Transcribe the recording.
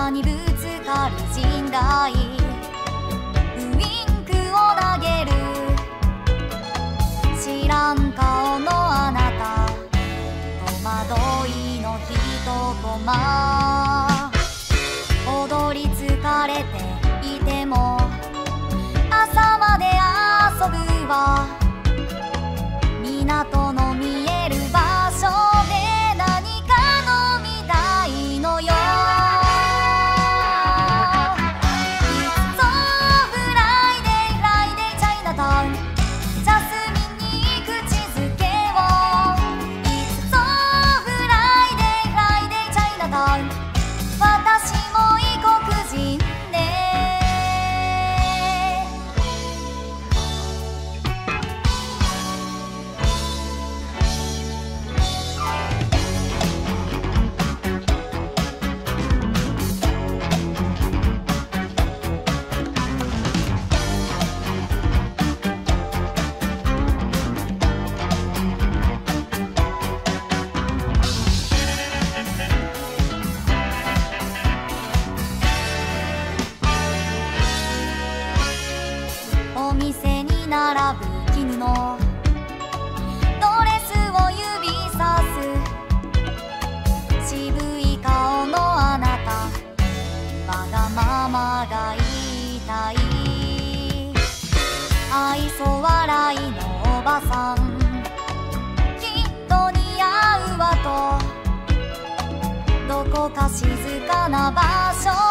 かにぶつかる人外、ウインクを投げる知らん顔のあなた、戸惑いのひとコマ、踊り疲れていても朝まで遊ぶわ、港の見える場所で何か飲みたいのよ。It's so Friday, Friday, Chinatown、 ジャスミンに口づけを。 It's so Friday, Friday, Chinatown、 私も異国人で。お店に並ぶ絹のドレスを指さす渋い顔のあなた、わがままが言いたい、愛想笑いのおばさん、きっと似合うわと、どこか静かな場所